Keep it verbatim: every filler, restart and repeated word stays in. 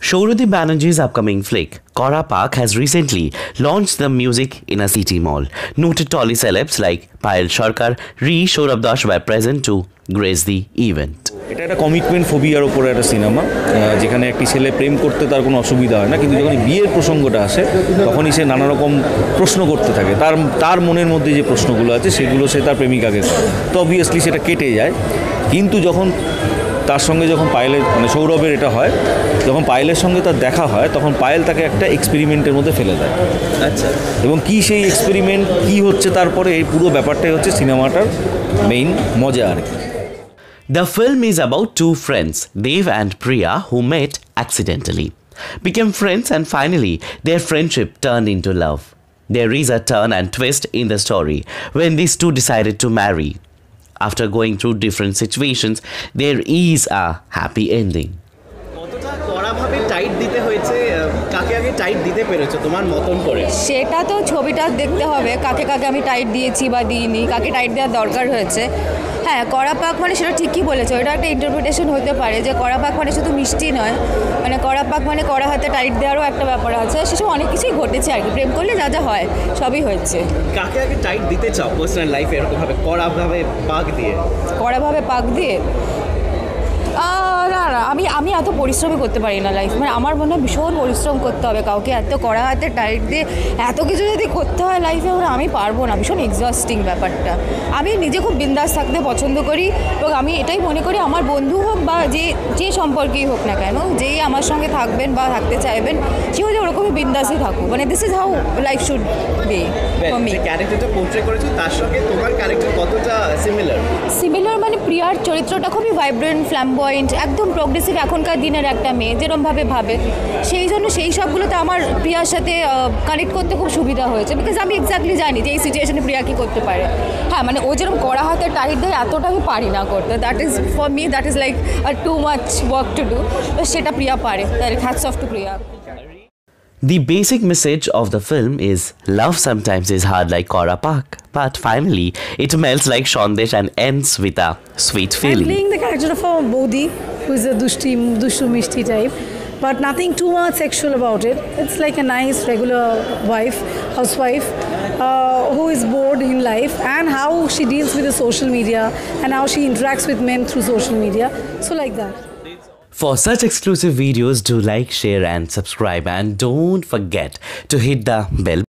Shohrudi Banerjee's upcoming flick, Kora Park, has recently launched the music in a city mall. Noted Tolly celebs like Payal Sharkar, Ree, Saurabh Dash were present to grace the event. এটা একটা commitment ফোবিয়ার উপরে একটা cinema, যেখানে একটি ছেলে প্রেম করতে তার কোনো অসুবিধা হয় না, কিন্তু যখন বিয়ের প্রসঙ্গটা আসে তখনই সে নানা রকম প্রশ্ন করতে থাকে। তার তার মনের মধ্যে যে প্রশ্নগুলো আছে সেগুলো সে তার প্রেমিকাকে করে, তো অবভিয়াসলি সেটা কেটে যায়। কিন্তু যখন তার সঙ্গে যখন পায়েলের মানে সৌরভের এটা হয়, যখন পায়েলের সঙ্গে তার দেখা হয় তখন পায়েল তাকে একটা এক্সপেরিমেন্টের মধ্যে ফেলে দেয়। আচ্ছা, এবং কি সেই এক্সপেরিমেন্ট কি হচ্ছে তারপরে এই পুরো ব্যাপারটাই হচ্ছে সিনেমাটার মেইন মজা আর কি। The film is about two friends, Dev and Priya, who met accidentally, became friends, and finally their friendship turned into love. There is a turn and twist in the story when these two decided to marry. After going through different situations, there is a happy ending. কতটা কড়াভাবে tight দিতে হয়েছে, কাকে আগে tight দিতে পেরেছো তোমার মতন করে? সেটা তো ছবিটা দেখতে হবে, কাকে কাকে আমি টাইট দিয়েছি বা দিইনি, কাকে টাইট দেওয়ার দরকার হয়েছে। হ্যাঁ, কড়া পাক মানে সেটা ঠিকই বলেছো, এটা একটা ইন্টারপ্রিটেশন হতে পারে যে কড়া পাক মানে শুধু মিষ্টি নয়, মানে কড়া পাক মানে কড়া হাতে টাইট দেওয়ারও একটা ব্যাপার আছে। সেসব অনেক কিছুই ঘটেছে আর কি, প্রেম করলে যা যা হয় সবই হয়েছে। কাকে আগে টাইট দিতে চাও পার্সোনাল লাইফে এরকমভাবে কড়াভাবে পাক দিয়ে? কড়াভাবে পাক দিয়ে না না, আমি আমি এত পরিশ্রমই করতে পারি না লাইফ, মানে আমার মনে হয় ভীষণ পরিশ্রম করতে হবে, কাউকে এত কড়া হাতে টাইট দিয়ে এত কিছু যদি করতে হয় লাইফে, ওরা আমি পারবো না, ভীষণ এক্সস্টিং ব্যাপারটা। আমি নিজে খুব বিন্দাস থাকতে পছন্দ করি, এবং আমি এটাই মনে করি আমার বন্ধু হোক বা যে যে সম্পর্কেই হোক না কেন, যেই আমার সঙ্গে থাকবেন বা থাকতে চাইবেন সেও যে ওরকমই বিন্দাসই থাকুক, মানে this is how life should be for me. যে ক্যারেক্টারটা পোর্ট্রে করেছো তার সঙ্গে তোমার ক্যারেক্টার কতটা সিমিলার? সিমিলার মানে প্রিয়ার চরিত্রটা খুবই ভাইব্রেন্ট, ফ্ল্যামবয়েন্ট, একদম প্রোগ্রেসিভ এখনকার দিনের একটা মেয়ে যেরমভাবে ভাবে, সেই জন্য সেই সবগুলোতে আমার প্রিয়ার সাথে কানেক্ট করতে খুব সুবিধা হয়েছে, বিকজ আমি এক্স্যাক্টলি জানি যে এই সিচুয়েশনে প্রিয়া কী করতে পারে। হ্যাঁ, মানে ও যেরকম কড়া হাতে টাইট দেয় এতটা আমি পারি না করতে, that is for me that is like too much work to do, সেটা প্রিয়া পারে, তাহলে hats off to Priya. The basic message of the film is love sometimes is hard like Kora Park, but finally it melts like Shondesh and ends with a sweet feeling. I'm playing the character of a Bodhi, who is a dushti, dushu mishti type, but nothing too much sexual about it. It's like a nice regular wife, housewife, uh, who is bored in life, and how she deals with the social media and how she interacts with men through social media. So like that. For such exclusive videos, do like, share and subscribe, and don't forget to hit the bell